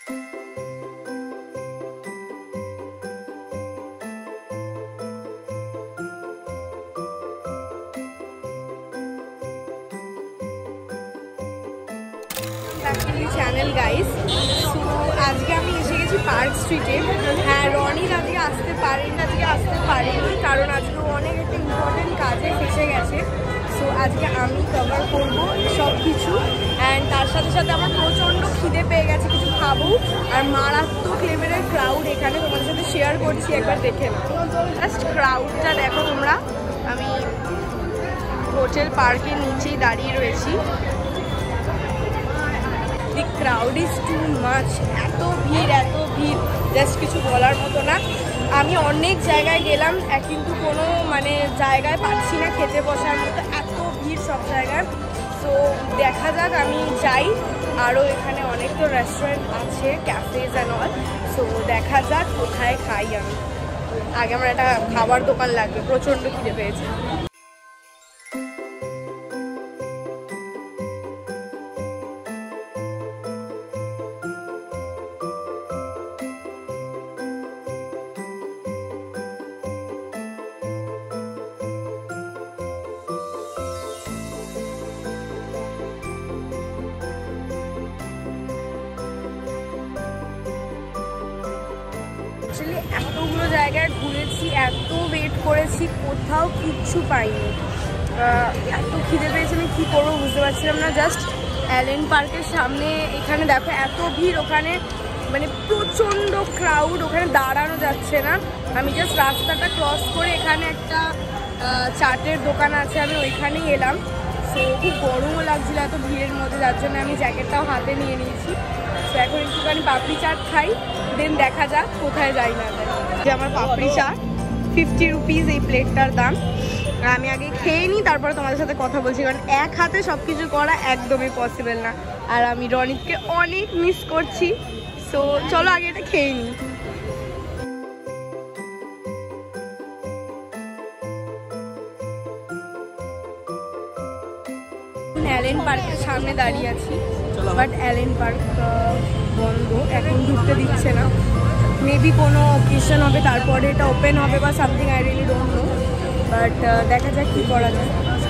Channel guys, so আজকে আমি এসে গেছি পার্ক স্ট্রিটে। হ্যাঁ, রনিত আজকে আসতে পারেনি কারণ আজকে অনেক একটা ইম্পর্টেন্ট কাজে ফেসে গেছে। সো আজকে আমি কভার করবো সব কিছু, অ্যান্ড তার সাথে সাথে আমার প্রচণ্ড খিদে পেয়ে গেছে, কিছু খাবো। আর মারাত্মক লেভেলের ক্রাউড এখানে, তোমাদের সাথে শেয়ার করছি, একবার দেখে নাও। জাস্ট ক্রাউডটা দেখো তোমরা। আমি হোটেল পার্কের নিচেই দাঁড়িয়ে রয়েছি। The crowd is too much, এত ভিড় জাস্ট কিছু বলার মতো না। আমি অনেক জায়গায় গেলাম কিন্তু কোনো জায়গায় পাচ্ছি না খেতে বসার মতো, এত ভিড় সব জায়গায়। সো দেখা যাক, আমি যাই। আরও এখানে অনেক তো রেস্টুরেন্ট আছে, ক্যাফেজ অ্যান্ড অল। সো দেখা যাক কোথায় খাই আমি। আগে আমার একটা খাবার দোকান লাগবে, প্রচণ্ড খিদে পেয়েছে। এতগুলো জায়গায় ঘুরেছি, এত ওয়েট করেছি, কোথাও কিচ্ছু পাইনি। এত খিদে পেয়েছে, আমি কী করবো বুঝতে পারছিলাম না। জাস্ট অ্যালেন পার্কের সামনে এখানে দেখো এত ভিড়, ওখানে প্রচণ্ড ক্রাউড, ওখানে দাঁড়ানো যাচ্ছে না। আমি জাস্ট রাস্তাটা ক্রস করে এখানে একটা চাটের দোকান আছে, আমি ওইখানেই এলাম। সো খুব গরমও লাগছিলো এত ভিড়ের মধ্যে, যার জন্য আমি জ্যাকেটটাও হাতে নিয়ে নিয়েছি। তো এখন একটুখানি পাপড়ি চাট খাই, দেন দেখা যাক কোথায় যাই না যাই। যে আমার পাপড়ি চাট 50 রুপিস এই প্লেটটার দাম। আমি আগে খেয়ে নিই, তারপরে তোমাদের সাথে কথা বলছি, কারণ এক হাতে সব কিছু করা একদমই পসিবল না। আর আমি রনিতকে অনেক মিস করছি। সো চলো আগে এটা খেয়ে নিই। অ্যালেন পার্কের সামনে দাঁড়িয়ে আছি, বাট অ্যালেন পার্ক বন্ধ, এখন ঢুকতে দিচ্ছে না। মেবি কোনো অকেশন হবে, তারপরে এটা ওপেন হবে বা something, I really don't know. But দেখা যাক কী করা যায়।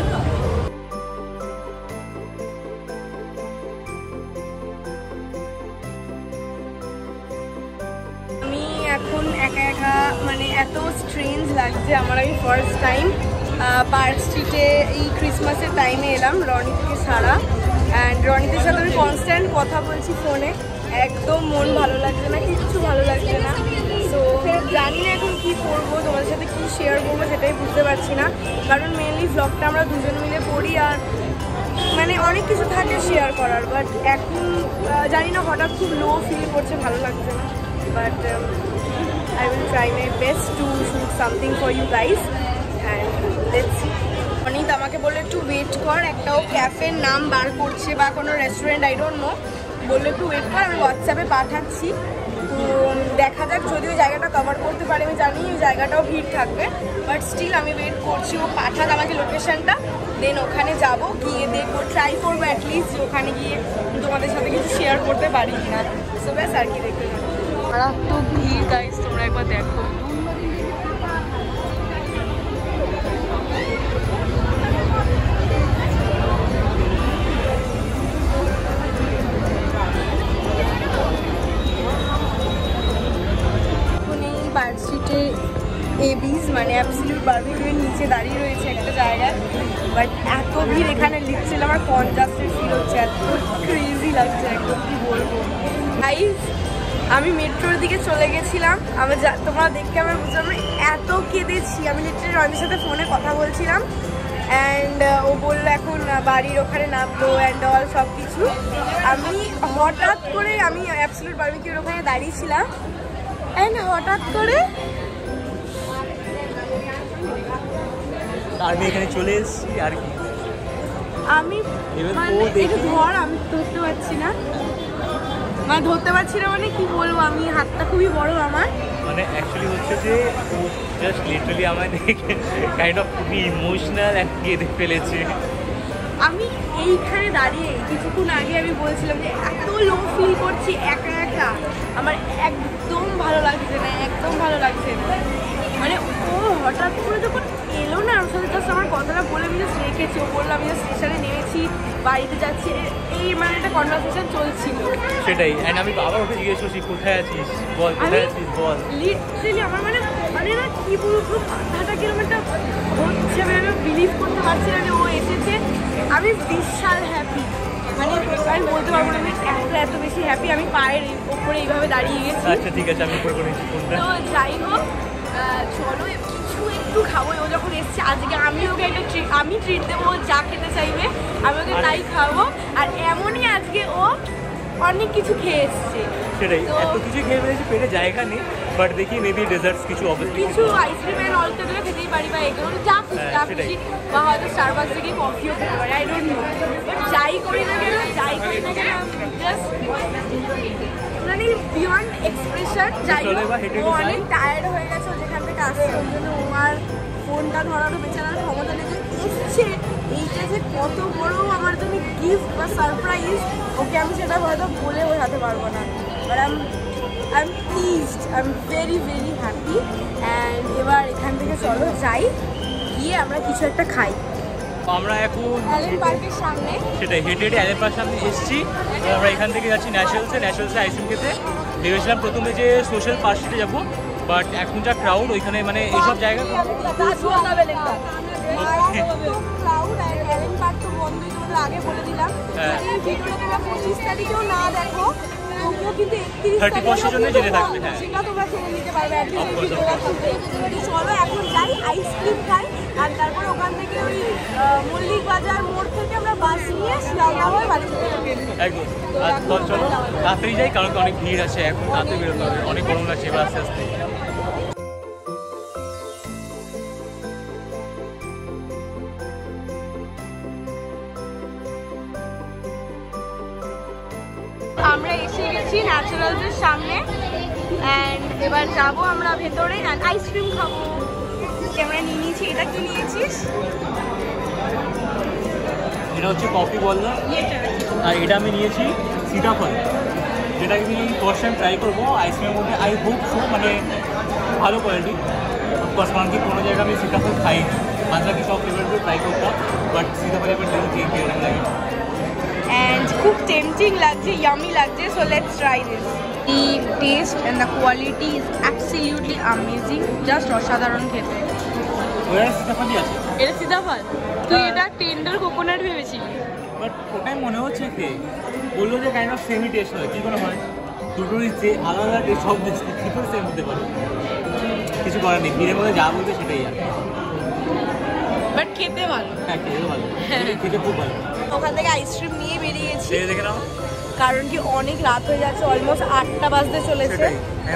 আমি এখন একা একা এত স্ট্রেঞ্জ লাগছে আমার। আমি ফার্স্ট টাইম পার্ক স্ট্রিটে এই ক্রিসমাসের টাইমে এলাম রনিতকে ছাড়া, অ্যান্ড রনিতের সাথে আমি কনস্ট্যান্ট কথা বলছি ফোনে, একদম মন ভালো লাগছে না, কিচ্ছু ভালো লাগছে না। সো জানি না এখন কী করবো, তোমাদের সাথে কী শেয়ার করবো সেটাই বুঝতে পারছি না, কারণ মেনলি ব্লগটা আমরা দুজন মিলে করি, আর অনেক কিছু থাকে শেয়ার করার। বাট এখন জানি না, হঠাৎ খুব লো ফিল করছে, ভালো লাগছে না। But I will try my best to shoot something for you guys, and let's see. Anit আমাকে বললো একটু ওয়েট কর, একটাও ক্যাফের নাম বার করছে বা কোনো রেস্টুরেন্ট, আই ডোন্ট নো, বললো একটু ওয়েট কর, আমি হোয়াটসঅ্যাপে পাঠাচ্ছি। তো দেখা যাক, যদি ওই জায়গাটা কভার করতে পারে। আমি জানি ওই জায়গাটাও ভিড় থাকবে, বাট স্টিল আমি ওয়েট করছি ও পাঠাক আমাকে লোকেশনটা, দেন ওখানে যাব, গিয়ে দেখবো, ট্রাই করবো অ্যাটলিস্ট ওখানে গিয়ে তোমাদের সাথে কিছু শেয়ার করতে পারি কিনা। সো ব্যাস আর কি, দেখতে পাবো। মারাত্মক ভিড় গাইস, তোমরা একবার দেখো। পার্ক স্ট্রিটে এবিস অ্যাবসলিউট বারবিকিউয়ের নিচে দাঁড়িয়ে রয়েছে একটা জায়গায়, বাট এত ভিড় এখানে লিখছিল, আমার কনজাস্টেড ফিল হচ্ছে, এত ক্রেজি লাগছে একদম, কি বলবো গাইস। আমি মেট্রোর দিকে চলে গেছিলাম, তোমরা দেখে আমার বুঝলাম এত কেঁদেছি। আমি লিটারালি রনির সাথে ফোনে কথা বলছিলাম, অ্যান্ড ও বললো এখন বাড়ির ওখানে নামবো অ্যান্ড অল সব কিছু। আমি হঠাৎ করে আমি অ্যাবসলিউট বারবিকিউর ওখানে দাঁড়িয়েছিলাম, অ্যান্ড হঠাৎ করে আমি এখানে চলে এসেছি। আর কি আমি একটু ধর, আমি ধরতে পারছি না, ধরতে পারছি না কি বলবো, আমি হাতটা খুবই বড় আমার। অ্যাকচুয়ালি হচ্ছে যে জাস্ট লিটারালি আমার দেখে কাইন্ড অফ খুবই ইমোশনাল এক কেঁদে ফেলেছে। আমি এইখানে দাঁড়িয়ে কিছুক্ষণ আগে আমি বলছিলাম যে এত লো ফিল করছি একা একা, না, আমার একদম ভালো লাগছে না, একদম ভালো লাগছে না। মানে ও হঠাৎ করে যখন এলো না, ওর সাথে জাস্ট আমার কথাটা বলে আমি জাস্ট রেখেছি। ও বললো আমি জাস্ট স্টেশনে নেমেছি, বাড়িতে যাচ্ছি, এই মানে একটা কনভারসেশন চলছিল। সেটাই। অ্যান্ড আমি আবার ওকে জিজ্ঞেস করছি কোথায় আছিস বল, কোথায় আছিস বল। লিটারালি আমার মানে না কি বলবো, মাথাটা কিরকম একটা হচ্ছে, আমি বিলিভ করতে পারছি না যে ও এসেছে। আমি বিশাল হ্যাপি, মানে আমি বলতে পারবো না, আমি এত বেশি হ্যাপি। আমি পায়ের ওপরে এইভাবে দাঁড়িয়ে গেছি। আচ্ছা ঠিক আছে, আমি উপরে করে নিচ্ছি ফোনটা। তো যাই হোক, চলো কিছু একটু খাবো। ও যখন এসছে আজকে আমি ওকে একটা আমি ট্রিট দেবো, ও যা খেতে চাইবে আমি ওকে তাই খাবো। আর এমনই আজকে ও অনেক কিছু খেয়ে এসছে। সেটাই, এত কিছু খেয়ে ফেলেছি, পেটে জায়গা নেই। বাট দেখি মেবি ডেজার্টস কিছু অবশ্যই কিছু আইসক্রিম এন্ড অল তো খেতেই পারি, বা এগুলো যা খুশি, বা হয়তো স্টারবাকস থেকে কফিও খেতে পারি, আই ডোন্ট নো। বাট যাই করি না কেন জাস্ট মানে বিয়ন্ড এক্সপ্রেশন। যাই হোক, ও অনেক টায়ার্ড হয়ে গেছে যেখান থেকে আসছে, ওই জন্য ও আর ফোনটা ধরারও বেচারার ক্ষমতা নেই। এসছে এইটা যে কত বড় আমার জন্য গিফট বা সারপ্রাইজ, ওকে আমি সেটা হয়তো বলে বোঝাতে পারবো না। But I'm pleased, I'm very very happy. And এবার এখান থেকে চলো যাই, গিয়ে আমরা কিছু একটা খাই। আমরা এখন অ্যালেন পার্কের সামনে, সেটাই হেঁটে হেঁটে অ্যালেন পার্কের সামনে এসেছি। আমরা এখান থেকে যাচ্ছি ন্যাশনালসে আইসক্রিম খেতে। ভেবেছিলাম প্রথমে যে সোশ্যাল পার্ক স্ট্রিটে যাবো, বাট এখন যা ক্রাউড ওইখানে, মানে এইসব জায়গা অ্যালেন পার্ক তো বন্ধই, তোমাদের আগে বলে দিলাম। এই ভিডিওটা তোমরা 25 তারিখেও না দেখো, তবুও কিন্তু 30% জন্য জেনে থাকবে। হ্যাঁ, সেটা তোমরা জেনে নিতে পারবে। চলো এখন যাই, আইসক্রিম খাই, আর তারপর ওখান থেকে ওই মল্লিক বাজার মোড় থেকে আমরা বাস নিয়ে শিয়ালদা হয়ে বাড়ি চলে যাবো। একদম। আর চলো তাড়াতাড়ি যাই, কারণ অনেক ভিড় আছে, এখন তাড়াতাড়ি বেরোতে হবে, অনেক গরম লাগছে এবার আস্তে আস্তে। আমরা এসে গেছি ন্যাচারালসের সামনে, অ্যান্ড এবার যাবো আমরা ভেতরে অ্যান্ড আইসক্রিম খাবো। ক্যামেরা নিয়ে নিয়েছি। এটা কি নিয়েছিস? এটা হচ্ছে কফি বললা, আর এটা আমি নিয়েছি সীতাফল, যেটা আমি ফার্স্ট টাইম ট্রাই করবো আইসক্রিমের মধ্যে। আই হোপ সো, মানে ভালো কোয়ালিটি। অফকোর্স কারণ কি কোনো জায়গায় আমি সীতাফল খাইনি, মাঝে কি সব ফ্লেভারগুলো ট্রাই করতাম, বাট সীতাফল এবার দেখি কেমন লাগে। And খুব টেম্পটিং লাগছে, ইয়ামি লাগছে, so let's try this. The taste and the quality is absolutely amazing, just অসাধারণ খেতে। ওরা সীতাফলই আছে। এটা সীতাফল? তুই এটা টেন্ডার কোকোনাট ভেবেছিলি? বাট ওটাই মনে হচ্ছে খেয়ে, বললো যে কাইন্ড অফ সেমি টেস্ট হয়। কী করে হয়, দুটোরই আলাদা টেস্ট, সব টেস্ট কী করে সেম হতে পারে? কিছু করার নেই, ভিড়ের মধ্যে যা বলবে সেটাই আর। বাট খেতে ভালো। হ্যাঁ, খেতে ভালো, খেতে খুব ভালো। ওখান থেকে আইসক্রিম নিয়ে বেরিয়েছি, দেখে নাও, কারণ কি অনেক রাত হয়ে যাচ্ছে, অলমোস্ট 8টা বাজতে চলেছে।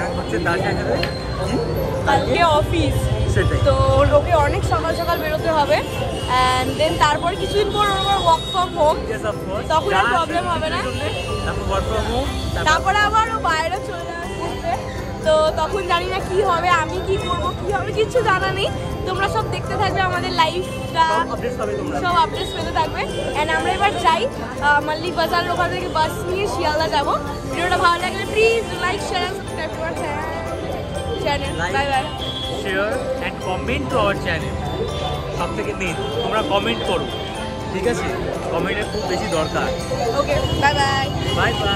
কালকে অফিস, তো ওকে অনেক সকাল সকাল বেরোতে হবে। অ্যান্ড দেন তারপর কিছুদিন পর ওর ওয়ার্ক ফ্রম হোম, তখন আর প্রবলেম হবে না। তারপরে আবার ও বাইরে চলে যাবে ঘুরতে, তো তখন জানি না কি হবে, আমি কি করবো, কি হবে কিছু জানা নেই। তোমরা সব দেখতে থাকবে, আমাদের লাইফটা সব আপডেটস পেতে থাকবে। অ্যান্ড আমরা এবার যাই মল্লিক বাজারের ওখান থেকে বাস নিয়ে শিয়ালদা যাবো। ভিডিওটা ভালো লাগলে please like, share and subscribe to our channel. Bye bye. Share and comment to our channel. সব থেকে মেন তোমরা কমেন্ট করো, ঠিক আছে? কমেন্টের খুব বেশি দরকার। Okay, bye bye. Bye by.